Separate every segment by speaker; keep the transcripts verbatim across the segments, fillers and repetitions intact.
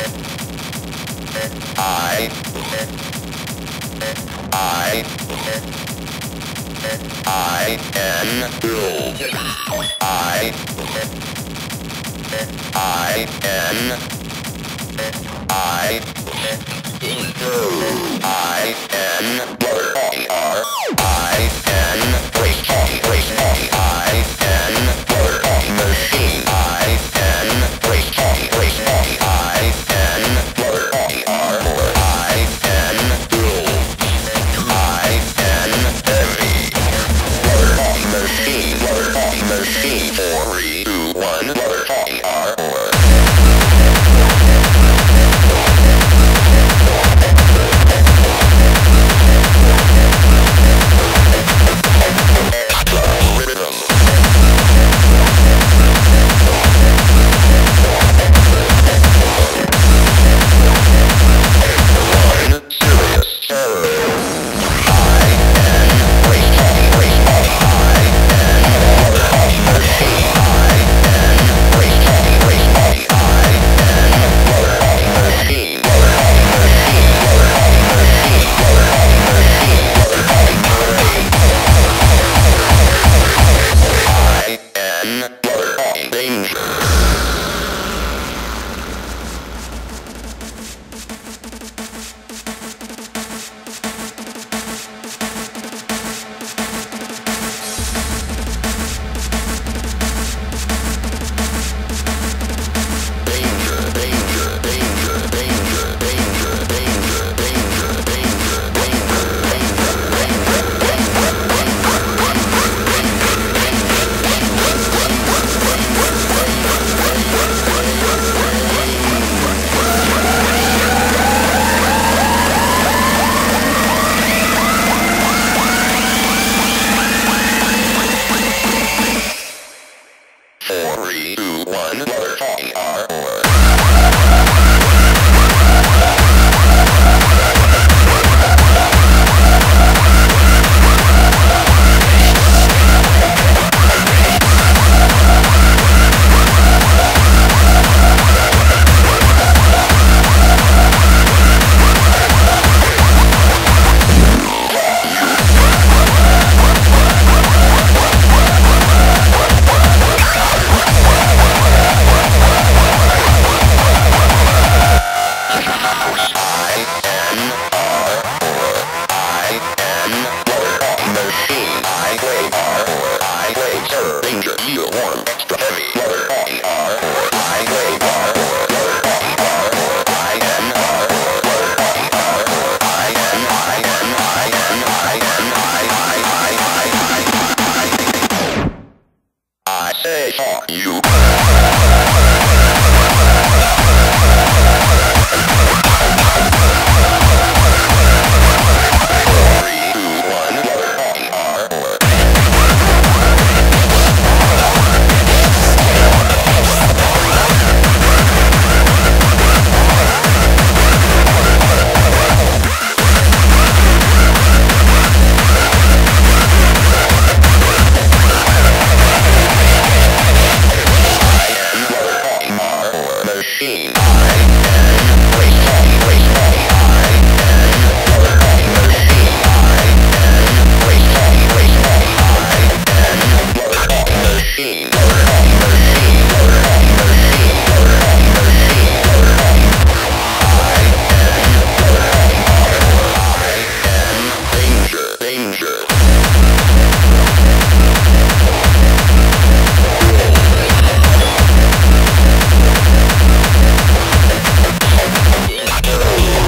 Speaker 1: I I I N build I I N I I N E R I N wait wait I N machine I N wait wait I N E R I N build I N heavy machine machine three two one E R three, two, one, E R I say fuck you. Oh!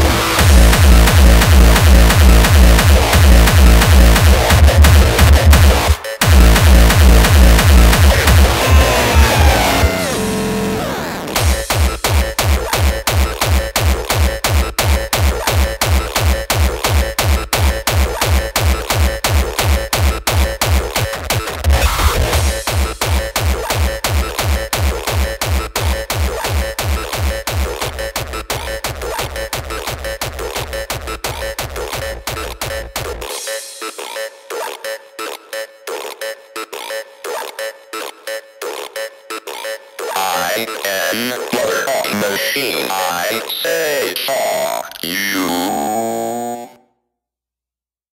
Speaker 1: machine. I say fuck you.